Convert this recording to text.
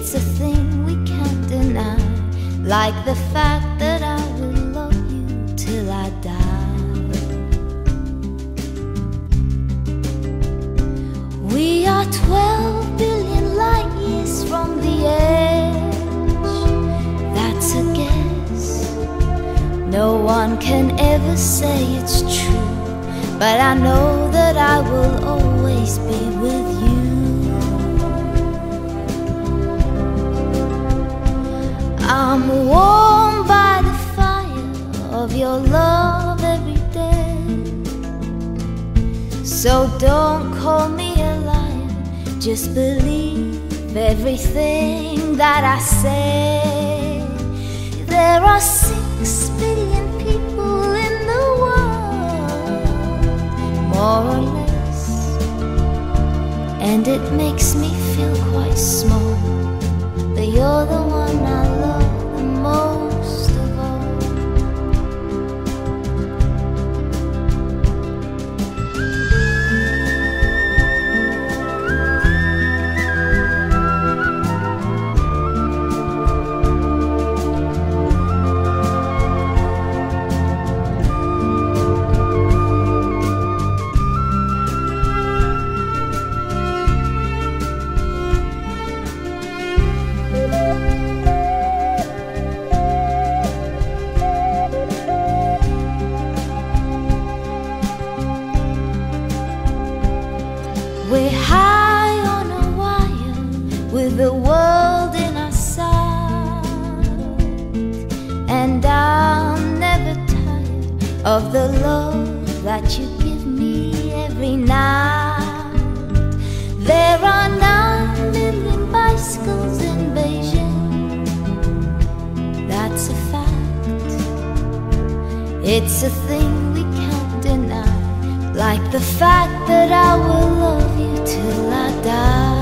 It's a thing we can't deny, like the fact that I will love you till I die. We are 12 billion light years from the edge. That's a guess. No one can ever say it's true, but I know that I will always be with you. I'm warmed by the fire of your love every day. So don't call me a liar, just believe everything that I say. There are 6 billion people in the world, more or less, and it makes me feel quite small, but you're the one I love the most of all. We're high on a wire with the world in our sight, and I'm never tired of the love that you give me every night. There are 9 million bicycles in Beijing, that's a fact. It's a thing we can't deny, like the fact that I will love you till I die.